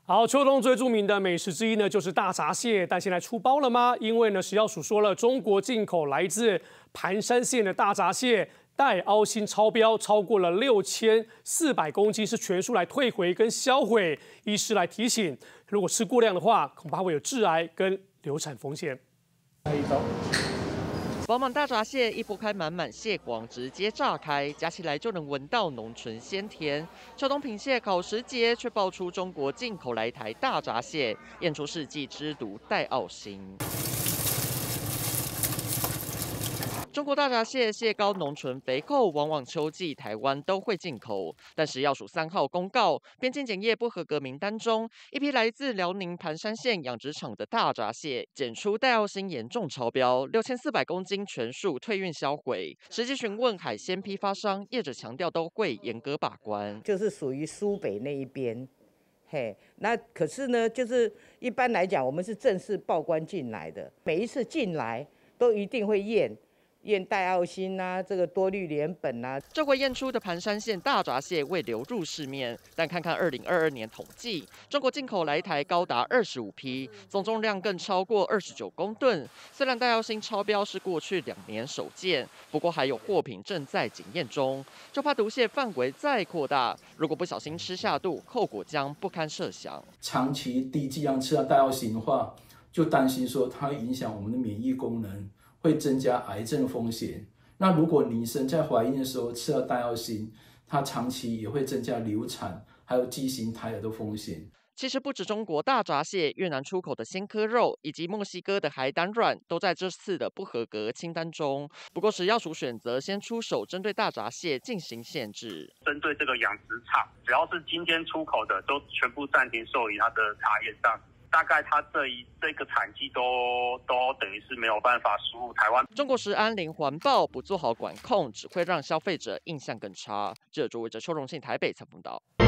好，秋冬最著名的美食之一呢，就是大闸蟹。但现在出包了吗？因为呢，食药署说了，中国进口来自盘山县的大闸蟹带凹锌超标，超过了6400公斤，是全数来退回跟销毁。医师来提醒，如果吃过量的话，恐怕会有致癌跟流产风险。 饱满大闸蟹一剥开满满蟹黄，直接炸开，夹起来就能闻到浓醇鲜甜。秋冬品蟹考时节，却爆出中国进口来台大闸蟹，验出世纪之毒带奥辛。中国大闸蟹蟹膏浓醇肥厚，往往秋季台湾都会进口。但食药署3号公告，边境检验不合格名单中，一批来自辽宁盘山县养殖场的大闸蟹检出带奥辛严重超标，6400公斤全数退运销毁。实际询问海鲜批发商，业者强调都会严格把关， 就是属于苏北那一边。嘿，那可是呢，就是一般来讲，我们是正式报关进来的，每一次进来都一定会验带奥辛啊，这个多氯联苯啊。 这回验出的盘山县大闸蟹未流入市面，但看看2022年统计，中国进口来台高达25批，总重量更超过29公吨。虽然带奥辛超标是过去2年首见，不过还有货品正在检验中，就怕毒蟹范围再扩大，如果不小心吃下肚，后果将不堪设想。 长期低剂量吃到带奥辛的话，就担心说它会影响我们的免疫功能，会增加癌症风险。那如果女生在怀孕的时候吃到带奥辛，它长期也会增加流产还有畸形胎儿的风险。 其实不止中国大闸蟹，越南出口的鲜科肉以及墨西哥的海胆卵都在这次的不合格清单中。不过食药署选择先出手针对大闸蟹进行限制。 针对这个养殖场，只要是今天出口的，都全部暂停受理它的查验上。大概它这个产季都等于是没有办法输入台湾。 中国食安零环保不做好管控，只会让消费者印象更差。记者卓伟哲、邱荣信台北采访报道。